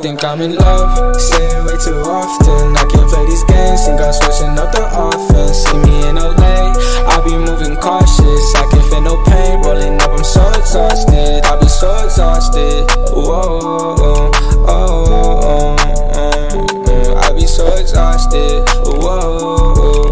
think I'm in love, say it way too often. I can't play these games, think I'm switching up the offense. See me in LA, I be moving cautious. I can't feel no pain, rolling up, I'm so exhausted. I be so exhausted, whoa, I be so exhausted, whoa.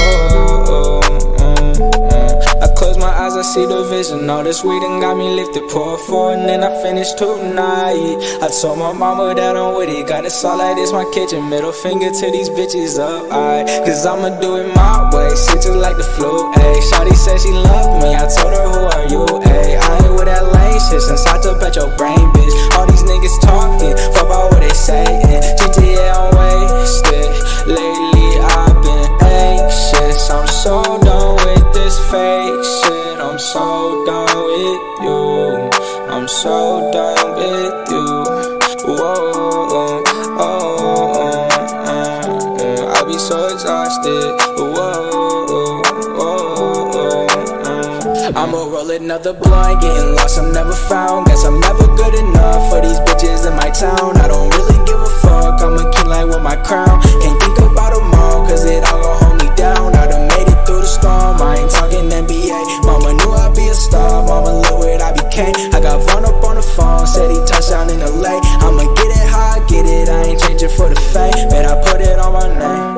I close my eyes, I see the vision. All this weed and got me lifted, pour four and then I finish tonight. I told my mama that I'm with it, got it all like this my kitchen. Middle finger to these bitches up, cause I'ma do it my way, shit just like the flu, ayy. Shawty said she loved me, I told her who are you, ayy. I ain't with that lame shit since I took at your brain, bitch. All these niggas talking, fuck about what they saying. GTA I'm wasted, lately I've been anxious. I'm so done with this fake shit, I'm so done with you, I'm so done with you, whoa, I be so exhausted, whoa, I'ma roll another blunt, getting lost, I'm never found. Guess I'm never good enough for these bitches in my town. I don't really give a fuck, I'm a king like with my crown. Can't think about them all, cause it all gon' hold me down. I done made it through the storm, I ain't talking NBA. Mama knew I'd be a star, mama look what I became. I got Vaughn up on the phone, said he touched down in LA. I'ma get it how I get it, I ain't changing for the fame. Man, I put it on my name.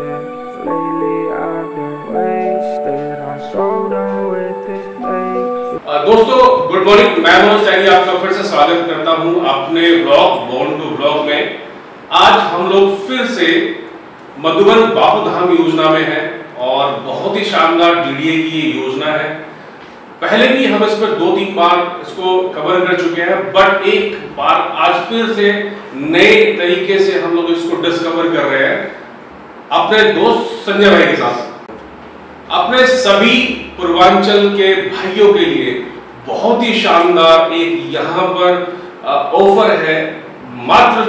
Lately I've been wasted, I'm so done with this fake. दोस्तों good morning, मैं मनोज सैनी आपका फिर से स्वागत करता हूं अपने blog born to blog में। आज हम लोग फिर से मधुबन बापूधाम योजना में हैं और बहुत ही शानदार डीडीए की ये योजना है। पहले भी हम इस पर 2-3 बार इसको कवर कर चुके हैं, बट एक बार आज फिर से नए तरीके से हम लोग इसको डिस्कवर कर रहे हैं अपने दोस्त संजय भाई के साथ। अपने सभी पूर्वांचल के भाइयों के लिए बहुत ही शानदार एक यहाँ पर ऑफर है। मात्र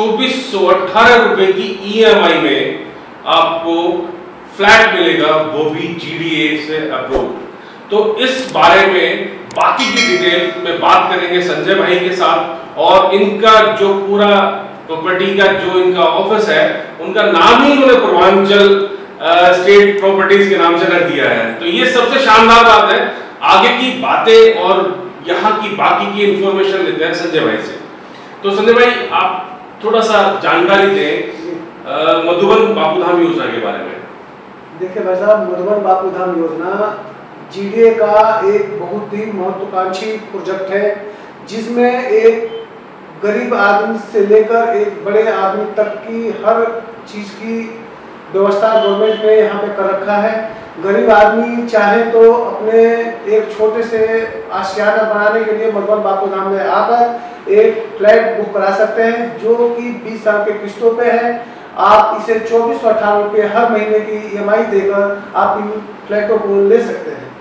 2418 रुपए की ईएमआई में आपको फ्लैट मिलेगा, वो भी जीडीए से अप्रूव। तो इस बारे में बाकी की डिटेल में बात करेंगे संजय भाई के साथ। और इनका जो पूरा प्रॉपर्टी का जो इनका ऑफिस है, उनका नाम ही उन्होंने पूर्वांचल स्टेट प्रॉपर्टीज के नाम से रख दिया है। तो ये सबसे शानदार बात है। आगे की बातें और यहाँ की बाकी की इंफॉर्मेशन लेते हैं संजय भाई से। तो संजय भाई, आप थोड़ा सा जानकारी दें मधुबन बापूधाम योजना के बारे में। देखिए भाई साहब, मधुबन बापूधाम योजना जीडीए का एक बहुत ही महत्वाकांक्षी प्रोजेक्ट है, जिसमें एक गरीब आदमी से लेकर एक बड़े आदमी तक की हर चीज की व्यवस्था गवर्नमेंट ने यहाँ पे कर रखा है। गरीब आदमी चाहे तो अपने एक छोटे से आशियाना बनाने के लिए मधुबन बापूधाम में आकर एक फ्लैट बुक करा सकते हैं, जो कि 20 साल के किस्तों पे है। आप इसे 2418 रुपये हर महीने की ईएमआई देकर आप इन फ्लैटों को ले सकते हैं।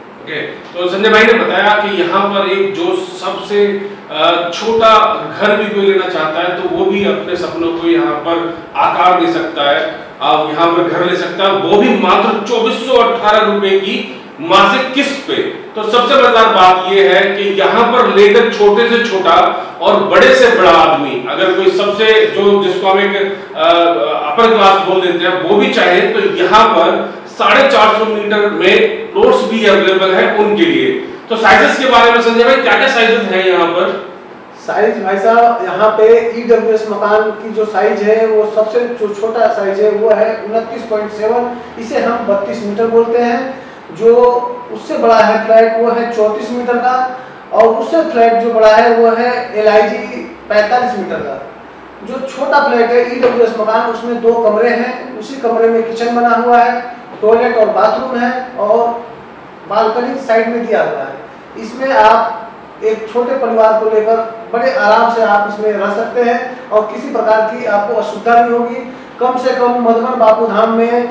तो संजय भाई ने बताया कि यहाँ पर एक जो सबसे छोटा घर भी कोई लेना चाहता है तो वो भी अपने सपनों को यहाँ पर आकार दे सकता है, आप यहाँ पर घर ले सकता है, वो भी मात्र 2418 रुपए की मासिक किस्त पे। तो सबसे मजेदार बात ये है कि यहाँ पर लेकर छोटे से छोटा और बड़े से बड़ा आदमी, अगर कोई सबसे जो जिसको हम एक अपर क्लास बोल देते हैं, वो भी चाहे तो यहाँ पर 450 मीटर में प्लॉट्स भी अवेलेबल है उनके लिए। तो साइजेस के बारे में संजय भाई, क्या क्या साइजेस हैं यहाँ पर? साइज भाई साहब, यहाँ पे ईडब्ल्यूएस मकान की जो साइज है वो सबसे जो छोटा साइज है वो है 29.7, इसे हम 32 मीटर बोलते हैं। जो उससे बड़ा है फ्लैट वो है 34 मीटर का, और उससे फ्लैट जो बड़ा है वो है LIG 45 मीटर का। जो छोटा फ्लैट है ईडब्ल्यूएस मकान, उसमें 2 कमरे हैं, उसी कमरे में किचन बना हुआ है, टॉयलेट और बाथरूम है, और बालकनी साइड में दिया हुआ है। इसमें आप एक छोटे परिवार को लेकर बड़े आराम से आप इसमें रह सकते हैं और किसी प्रकार की आपको असुविधा नहीं होगी। कम से कम मधुबन बापूधाम में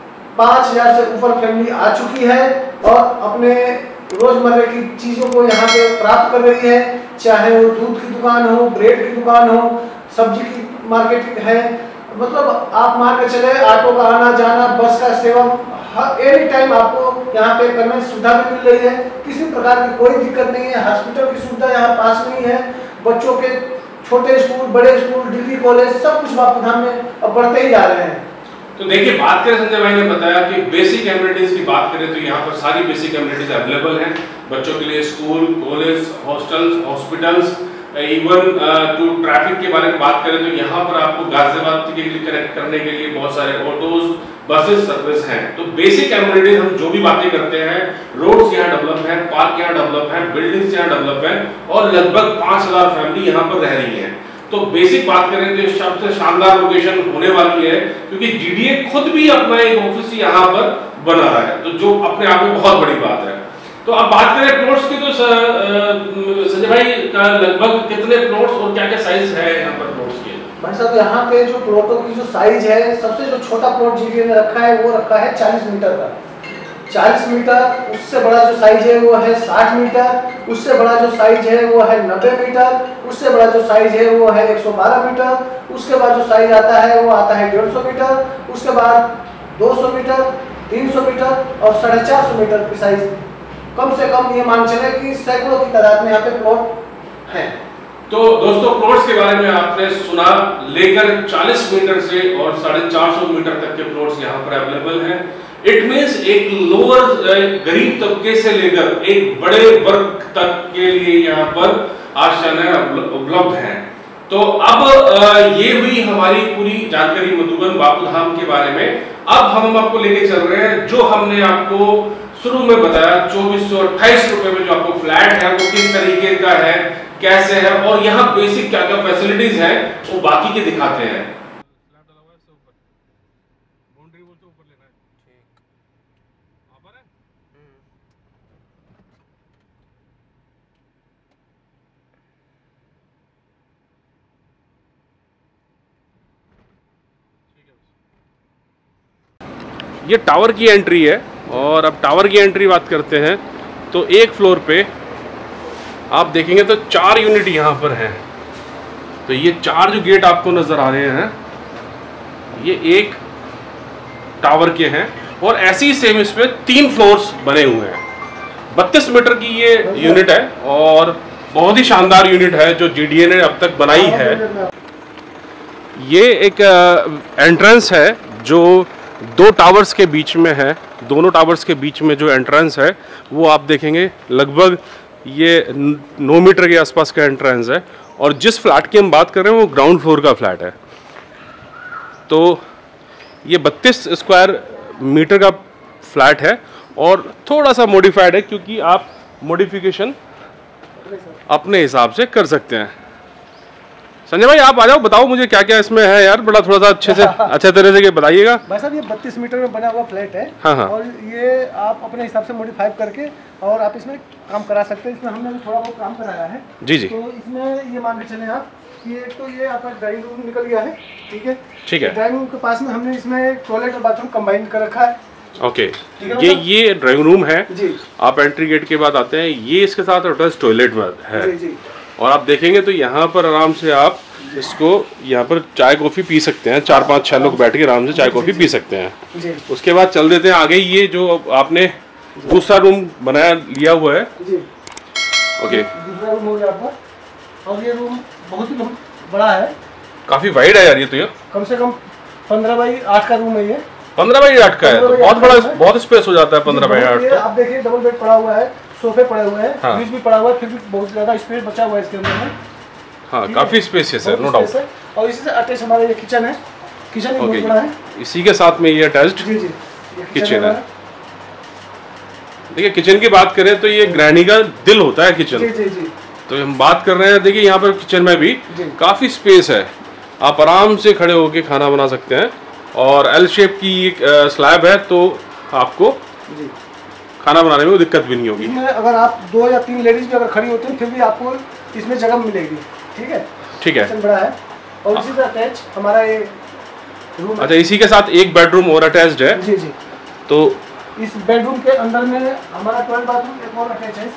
5000 से ऊपर फैमिली आ चुकी है और अपने रोजमर्रा की चीजों को यहाँ पे प्राप्त कर रही है, चाहे वो दूध की दुकान हो, ब्रेड की दुकान हो, सब्जी की मार्केट है। मतलब आप मान के चले ऑटो का आना जाना, बस का सेवा एनी टाइम आपको यहाँ पे कन्वेंस सुविधा भी मिल रही है। किसी प्रकार की कोई दिक्कत नहीं है। हॉस्पिटल की सुविधा यहाँ पास नहीं है। बच्चों के छोटे स्कूल, बड़े स्कूल, डिग्री कॉलेज, सब कुछ बापूधाम में अब बढ़ते ही जा रहे हैं। तो देखिए, बात करें, संजय भाई ने बताया कि बेसिक एमिनिटीज की बात करें तो यहाँ पर सारी बेसिक एमिनिटीज अवेलेबल हैं बच्चों के लिए। School, college, hostels, hospitals, even to traffic के बारे में बात करें तो यहाँ पर आपको गाजियाबाद के लिए कनेक्ट करने के लिए बहुत सारे ऑटोज, बसेस सर्विस हैं। तो बेसिक एमिनिटीज हम जो भी बातें करते हैं, रोड्स यहाँ डेवलप हैं, पार्क यहाँ डेवलप हैं, बिल्डिंग्स यहाँ डेवलप हैं और लगभग 5000 फैमिली यहाँ पर रह रही है। तो बेसिक बात करें तो सबसे शानदार लोकेशन होने वाली है, क्योंकि जीडीए खुद भी अपना एक ऑफिस यहाँ पर बना रहा है, तो जो अपने आप में बहुत बड़ी बात है। तो अब बात करें प्लॉट्स की, तो संजय भाई का लगभग कितने प्लॉट्स और क्या क्या साइज है यहाँ पर प्लॉट्स के? भाई साहब, यहाँ पे जो प्लॉटों की जो साइज है, सबसे जो छोटा प्लॉट जीडीए ने रखा है वो रखा है 40 मीटर का। 40 मीटर, उससे बड़ा जो साइज है वो है 60 मीटर, उससे बड़ा जो साइज है वो है 90 मीटर, उससे बड़ा जो साइज है वो है 112 मीटर, उसके बाद जो साइज आता है वो आता है 150 मीटर, उसके बाद 200 मीटर, 300 मीटर और 450 मीटर की साइज। कम से कम ये मान चले कि सैकड़ों की तादाद में यहाँ पे प्लॉट हैं। तो दोस्तों, प्लॉट्स के बारे में आपने सुना, लेकर 40 मीटर से और 450 मीटर तक के प्लॉट्स यहाँ पर अवेलेबल हैं। इट मीन्स एक लोअर गरीब तबके से लेकर एक बड़े वर्ग तक के लिए यहाँ पर आशाएं उपलब्ध हैं। तो अब ये हुई हमारी पूरी जानकारी मधुबन बापूधाम के बारे में। अब हम आपको लेके चल रहे हैं, जो हमने आपको शुरू में बताया 2428 रुपए में जो आपको फ्लैट है वो किस तरीके का है, कैसे है और यहाँ बेसिक क्या क्या फैसिलिटीज हैं वो बाकी के दिखाते हैं। ये टावर की एंट्री है और अब टावर की एंट्री बात करते हैं तो एक फ्लोर पे आप देखेंगे तो 4 यूनिट यहाँ पर हैं। तो ये 4 जो गेट आपको नज़र आ रहे हैं ये एक टावर के हैं और ऐसे ही सेम इस पे 3 फ्लोर्स बने हुए हैं। 32 मीटर की ये यूनिट है और बहुत ही शानदार यूनिट है जो जीडीए ने अब तक बनाई है। ये एक एंट्रेंस है जो 2 टावर्स के बीच में है। दोनों टावर्स के बीच में जो एंट्रेंस है वो आप देखेंगे लगभग ये 9 मीटर के आसपास का एंट्रेंस है और जिस फ्लैट की हम बात कर रहे हैं वो ग्राउंड फ्लोर का फ्लैट है। तो ये 32 स्क्वायर मीटर का फ्लैट है और थोड़ा सा मॉडिफाइड है, क्योंकि आप मॉडिफिकेशन अपने हिसाब से कर सकते हैं। संजय भाई आप आ जाओ, बताओ मुझे क्या क्या इसमें है यार, बड़ा थोड़ा सा अच्छे तरह से बताइएगा। भाई साहब, ये 32 मीटर में बना हुआ फ्लैट है। हाँ हाँ। और ये आप अपने हिसाब से मॉडिफाई करके और आप इसमें काम करा सकते हैं। इसमें हमने भी थोड़ा बहुत काम कराया है। जी जी। तो इसमें ये मान के चले आप कि एक तो ये आपका ड्राइंग रूम निकल गया है, ठीक है। ठीक है। ड्राइंग रूम के पास में हमने इसमें टॉयलेट और बाथरूम कंबाइन कर रखा है। ओके, ये ड्राइंग रूम है जी। आप एंट्री गेट के बाद आते हैं, ये इसके साथ अटैच टॉयलेट है। जी जी। और आप देखेंगे तो यहाँ पर आराम से आप इसको यहाँ पर चाय कॉफ़ी पी सकते हैं। 4-5-6 लोग बैठ के आराम से चाय कॉफ़ी पी सकते हैं। जी। उसके बाद चल देते हैं आगे। ये जो आपने दूसरा रूम बनाया लिया हुआ है। जी। ओके, दूसरा रूम हो गया आपका। और ये रूम बहुत ही बड़ा है, काफ़ी वाइड है यार ये तो। ये कम से कम 15 बाई 8 का रूम है। ये 15 बाई 8 का है तो बहुत बड़ा, बहुत स्पेस हो जाता है 15 बाई 8 का। आप देखिए डबल बेड पड़ा हुआ है, सोफे पड़े हुए हैं, हाँ। फ्रिज भी पड़ा हुआ है, फिर भी बहुत ज्यादा स्पेस बचा हुआ है इसके अंदर में। हाँ, काफ़ी स्पेसियस है, नो डाउट। और इसी से अटैच हमारा ये किचन है। किचन बहुत बड़ा है। इसी के साथ में ये अटैच्ड जी जी किचन है। देखिए, किचन की बात करें तो ये गृहिणी का दिल होता है किचन। जी जी जी। तो हम बात कर रहे हैं, देखिए यहाँ पर किचन में भी काफ़ी स्पेस है, आप आराम से खड़े होकर खाना बना सकते हैं। और एल शेप की एक स्लैब है तो आपको जी खाना बनाने में कोई दिक्कत भी नहीं होगी। इसमें अगर आप 2 या 3 लेडीज भी अगर खड़ी होती हैं फिर भी आपको इसमें जगह मिलेगी। ठीक है। ठीक है। किचन बड़ा है और इसी से अटैच हमारा ये रूम। अच्छा, इसी के साथ एक बेडरूम और अटैच्ड है। जी जी। तो इस बेडरूम के अंदर में हमारा टॉयलेट बाथरूम एक और अटैच है।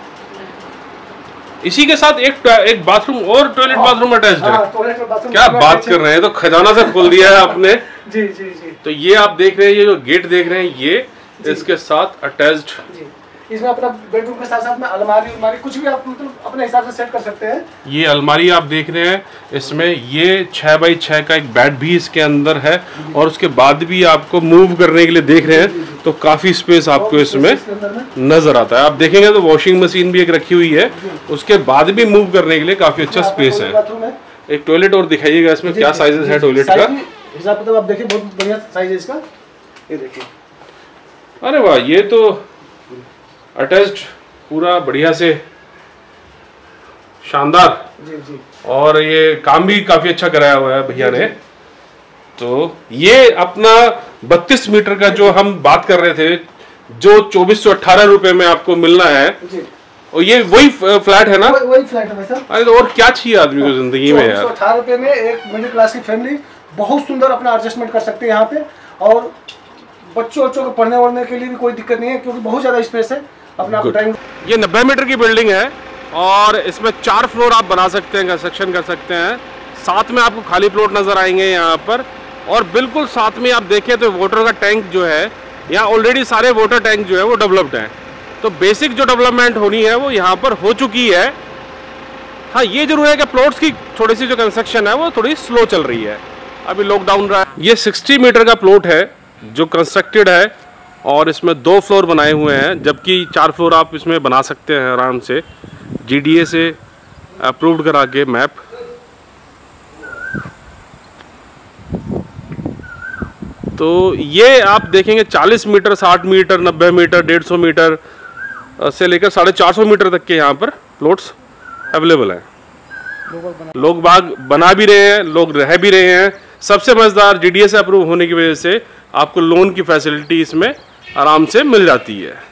इसी के साथ एक बाथरूम और टॉयलेट बाथरूम अटैच्ड है। टॉयलेट और बाथरूम क्या बात कर रहे हैं, तो खजाना से खोल दिया है आपने। जी जी जी। तो ये आप देख रहे हैं, ये जो गेट देख रहे हैं ये इसके साथ अटैच्ड जी। इसमें अपना बेडरूम के साथ साथ में अलमारी कुछ भी आप मतलब अपने हिसाब से सेट कर सकते हैं। ये अलमारी आप देख रहे हैं, इसमें ये 6x6 का एक बेड भी इसके अंदर है और उसके बाद भी आपको मूव करने के लिए देख रहे हैं तो काफ़ी स्पेस आपको इसमें नज़र आता है। आप देखेंगे तो वॉशिंग मशीन भी एक रखी हुई है, उसके बाद भी मूव करने के लिए काफ़ी अच्छा स्पेस है। एक टॉयलेट और दिखाइएगा, इसमें क्या साइजेस है टॉयलेट का हिसाब तो आप देखिए, बहुत बढ़िया साइज है इसका, ये देखिए। अरे वाह, ये तो अटैच्ड पूरा बढ़िया से शानदार। जी। और ये काम भी काफी अच्छा कराया हुआ है भैया ने। तो ये अपना 32 मीटर का जो हम बात कर रहे थे, जो 2418 रुपए में आपको मिलना है जी। और ये वही फ्लैट है ना? वही फ्लैट है भाई साहब। अरे तो और क्या चाहिए आदमी को जिंदगी में यार। 2418 रुपए में एक मिडिल क्लास की फैमिली बहुत सुंदर अपना एडजस्टमेंट कर सकते हैं यहाँ पे, और बच्चों को पढ़ने वढ़ने के लिए भी कोई दिक्कत नहीं है क्योंकि बहुत ज़्यादा स्पेस है अपना। ये 90 मीटर की बिल्डिंग है और इसमें 4 फ्लोर आप बना सकते हैं, कंस्ट्रक्शन कर सकते हैं। साथ में आपको खाली प्लॉट नज़र आएंगे यहाँ पर, और बिल्कुल साथ में आप देखें तो वाटर का टैंक जो है यहाँ ऑलरेडी सारे वाटर टैंक जो है वो डेवलप्ड हैं। तो बेसिक जो डेवलपमेंट होनी है वो यहाँ पर हो चुकी है। हाँ, ये जरूर है कि प्लॉट्स की थोड़ी सी जो कंस्ट्रक्शन है वो थोड़ी स्लो चल रही है, अभी लॉकडाउन रहा है। ये 60 मीटर का प्लॉट है जो कंस्ट्रक्टेड है और इसमें 2 फ्लोर बनाए हुए हैं, जबकि 4 फ्लोर आप इसमें बना सकते हैं आराम से, GDA से अप्रूव्ड करा के मैप। तो ये आप देखेंगे 40 मीटर, 60 मीटर, 90 मीटर, 150 मीटर से लेकर 450 मीटर तक के यहाँ पर प्लॉट्स अवेलेबल हैं। लोग बाग बना भी रहे हैं, लोग रह भी रहे हैं। सबसे मज़ेदार, GDA से अप्रूव होने की वजह से आपको लोन की फैसिलिटी इसमें आराम से मिल जाती है।